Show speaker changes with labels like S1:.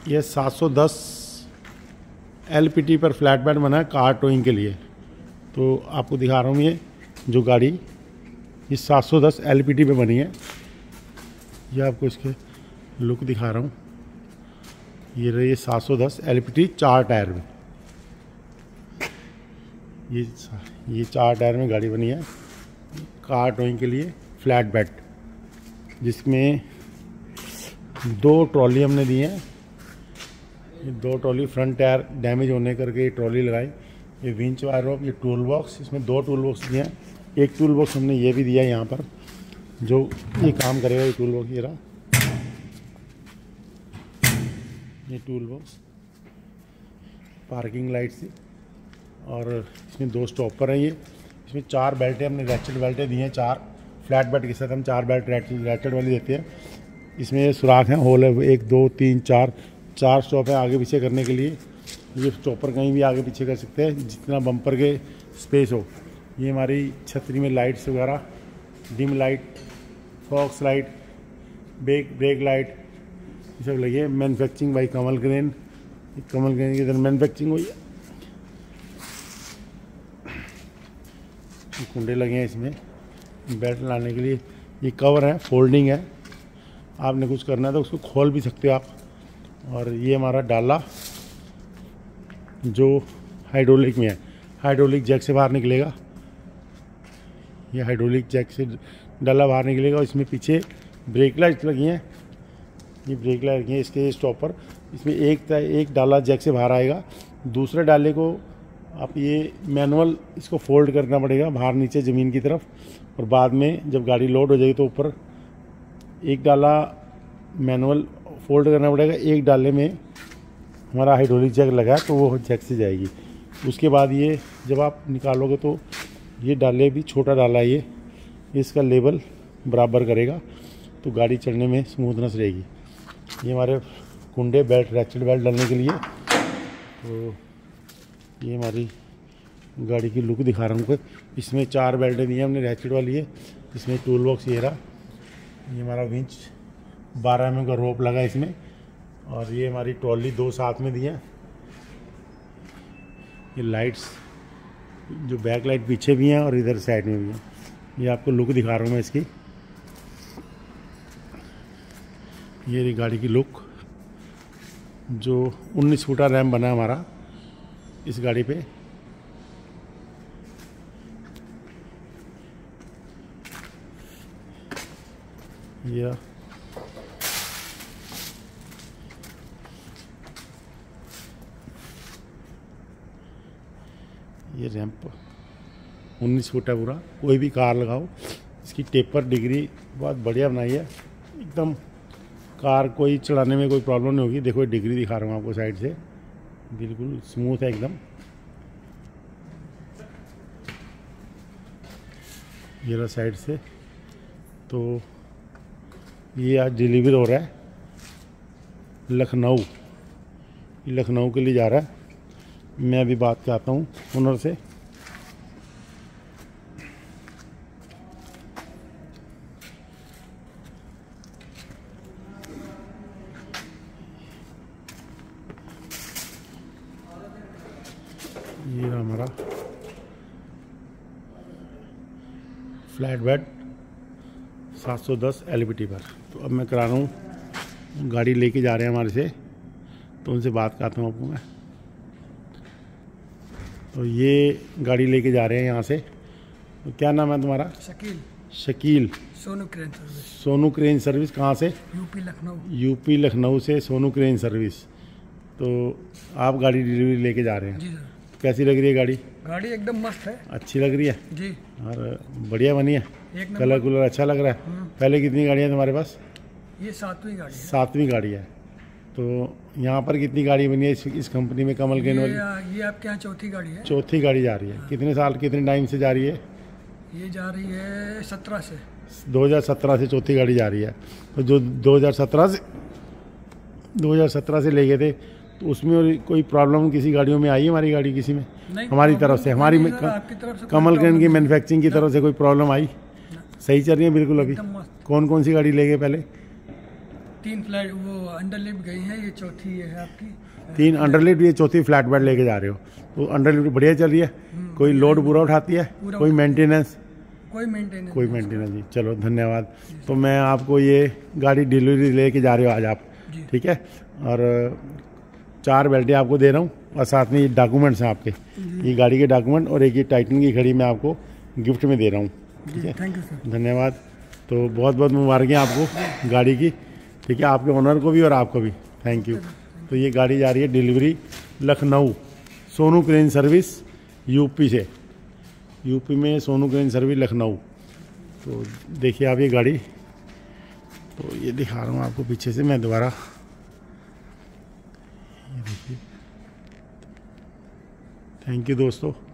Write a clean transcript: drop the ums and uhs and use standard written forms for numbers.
S1: ये 710 LPT पर flat bed बना है कार टोइंग के लिए। तो आपको दिखा रहा हूँ ये जो गाड़ी ये 710 LPT पे बनी है। ये आपको इसके लुक दिखा रहा हूँ। ये रही 710 LPT 4 टायर में। ये 4 टायर में गाड़ी बनी है कार टोइंग के लिए फ्लैट बेड, जिसमें 2 ट्रॉली हमने दी हैं। ये 2 ट्रॉली फ्रंट टायर डैमेज होने करके ये ट्रॉली लगाई। ये विंच वायर रोप, ये टूल बॉक्स, इसमें 2 टूल बॉक्स दिए हैं। एक टूल बॉक्स हमने ये भी दिया है यहाँ पर जो ये काम करेगा। ये टूल बॉक्स ये रहा, ये टूल बॉक्स पार्किंग लाइट से। और इसमें 2 स्टॉपर हैं। ये इसमें 4 बेल्टें हमने रैचेट बेल्टें दी हैं। 4 फ्लैट बेड के साथ हम 4 बेल्ट रैचेट वाली देते हैं। इसमें सुराख हैं, होल है 1 2 3 4 स्टॉप है आगे पीछे करने के लिए। ये स्टॉपर कहीं भी आगे पीछे कर सकते हैं जितना बम्पर के स्पेस हो। ये हमारी छतरी में लाइट्स वगैरह, dim light, fog light, brake light, ये सब लगे। Manufacturing by Kamal crane. Kamal crane की इधर मैन्युफैक्चरिंग हुई है। कुंडे लगे हैं इसमें बेल्ट लाने के लिए। ये कवर है, फोल्डिंग है, आपने कुछ करना है तो उसको खोल भी सकते हो आप। और ये हमारा डाला जो हाइड्रोलिक में है, हाइड्रोलिक जैक से बाहर निकलेगा। ये हाइड्रोलिक जैक से डाला बाहर निकलेगा। इसमें पीछे ब्रेक लाइट लगी हैं। ये ब्रेक लाइट लगी है, इसके स्टॉपर। इसमें एक डाला जैक से बाहर आएगा। दूसरे डाले को आप ये मैनुअल इसको फोल्ड करना पड़ेगा बाहर नीचे ज़मीन की तरफ। और बाद में जब गाड़ी लोड हो जाएगी तो ऊपर एक डाला मैनुअल फोल्ड करना पड़ेगा। एक डाले में हमारा हाइड्रोलिक जैक लगा है तो वो जैक से जाएगी। उसके बाद ये जब आप निकालोगे तो ये डाले भी छोटा डाला है, ये इसका लेवल बराबर करेगा तो गाड़ी चढ़ने में स्मूथनेस रहेगी। ये हमारे कुंडे बेल्ट रैचेट बेल्ट डालने के लिए। तो ये हमारी गाड़ी की लुक दिखा रहा हूँ। इसमें 4 बेल्टें दी हैं हमने रैचेट वाली है। इसमें टूल बॉक्स ये रहा, ये हमारा विंच 12 mm का रोप लगा इसमें। और ये हमारी ट्रॉली 2 साथ में दी हैं। ये लाइट्स जो बैक लाइट पीछे भी हैं और इधर साइड में भी हैं। ये आपको लुक दिखा रहा हूँ मैं इसकी। ये रही गाड़ी की लुक। जो 19 फुटा रैम बना है हमारा इस गाड़ी पे। ये रैंप 19 फुट है पूरा। कोई भी कार लगाओ, इसकी टेपर डिग्री बहुत बढ़िया बनाई है एकदम। कार कोई चलाने में कोई प्रॉब्लम नहीं होगी। देखो डिग्री दिखा रहा हूँ आपको साइड से, बिल्कुल स्मूथ है एकदम। ये रहा साइड से। तो ये आज डिलीवर हो रहा है लखनऊ। लखनऊ के लिए जा रहा है। मैं अभी बात करता हूँ ओनर से। ये हमारा फ्लैट बेड 710 LPT पर। तो अब मैं करा रहा हूँ, गाड़ी लेके जा रहे हैं हमारे से, तो उनसे बात करता हूँ आपको मैं। तो ये गाड़ी लेके जा रहे हैं यहाँ से। तो क्या नाम है तुम्हारा?
S2: Shakeel.
S1: Shakeel.
S2: Sonu crane service.
S1: Sonu crane service कहाँ से?
S2: यूपी लखनऊ।
S1: यूपी लखनऊ से सोनू क्रेन सर्विस। तो आप गाड़ी डिलीवरी लेके जा रहे हैं?
S2: जी सर।
S1: कैसी लग रही है गाड़ी?
S2: गाड़ी एकदम मस्त है।
S1: अच्छी लग रही है
S2: जी।
S1: और बढ़िया बनी है, कलर कुलर अच्छा लग रहा है। पहले कितनी गाड़ियाँ तुम्हारे पास?
S2: ये 7वीं गाड़ी है।
S1: 7वीं गाड़ी है। तो यहाँ पर कितनी गाड़ी बनी है इस कंपनी में कमल क्रेन वाली?
S2: ये आपके यहाँ 4थी गाड़ी है।
S1: 4थी गाड़ी जा रही है। कितने साल कितने टाइम से जा रही है?
S2: ये जा रही है 17 से।
S1: 2017 से 4थी गाड़ी जा रही है। तो जो 2017 से ले गए थे तो उसमें कोई प्रॉब्लम किसी गाड़ियों में आई? हमारी गाड़ी किसी में? हमारी तरफ से, हमारी कमल क्रेन की मैन्युफैक्चरिंग की तरफ से कोई प्रॉब्लम आई? सही चल रही है बिल्कुल। अभी कौन कौन सी गाड़ी ले गए पहले?
S2: 3 फ्लैट वो अंडरलिफ्ट गई हैं, ये चौथी ये है आपकी।
S1: 3 अंडरलिफ्ट, ये चौथी फ्लैट बेड लेके जा रहे हो। तो अंडरलिफ्ट बढ़िया चल रही है, कोई लोड पूरा उठाती है, कोई मेंटेनेंस?
S2: कोई मेंटेनेंस
S1: कोई मेंटेनेंस नहीं। चलो धन्यवाद। तो मैं आपको ये गाड़ी डिलीवरी लेके जा रहे हो आज आप, ठीक है। और 4 बेल्टें आपको दे रहा हूँ और साथ में ये डॉक्यूमेंट्स हैं आपके, ये गाड़ी के डॉक्यूमेंट और एक ये टाइटन की घड़ी मैं आपको गिफ्ट में दे रहा हूँ, ठीक है।
S2: Thank you sir.
S1: धन्यवाद। तो बहुत बहुत मुबारकें आपको गाड़ी की, ठीक है, आपके ओनर को भी और आपको भी थैंक यू। तो ये गाड़ी जा रही है delivery Lucknow, Sonu crane service UP से, यूपी में सोनू क्रेन सर्विस लखनऊ। तो देखिए आप ये गाड़ी, तो ये दिखा रहा हूँ आपको पीछे से मैं दोबारा, ये देखिए। थैंक यू दोस्तों।